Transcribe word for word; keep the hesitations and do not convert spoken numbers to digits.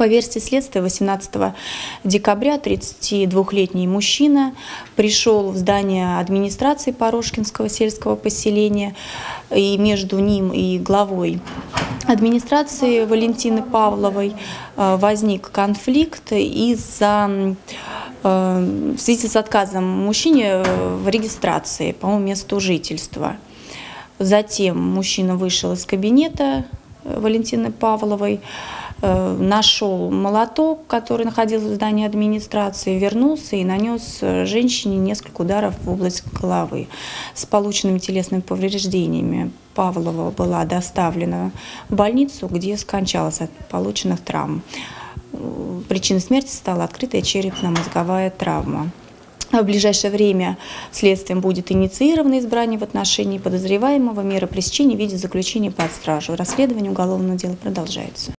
По версии следствия, восемнадцатого декабря тридцатидвухлетний мужчина пришел в здание администрации Порошкинского сельского поселения, и между ним и главой администрации Валентиной Павловой возник конфликт из-за в связи с отказом мужчине в регистрации по месту жительства. Затем мужчина вышел из кабинета Валентины Павловой, нашел молоток, который находился в здании администрации, вернулся и нанес женщине несколько ударов в область головы. С полученными телесными повреждениями Павлова была доставлена в больницу, где скончалась от полученных травм. Причиной смерти стала открытая черепно-мозговая травма. В ближайшее время следствием будет инициировано избрание в отношении подозреваемого меры пресечения в виде заключения под стражу. Расследование уголовного дела продолжается.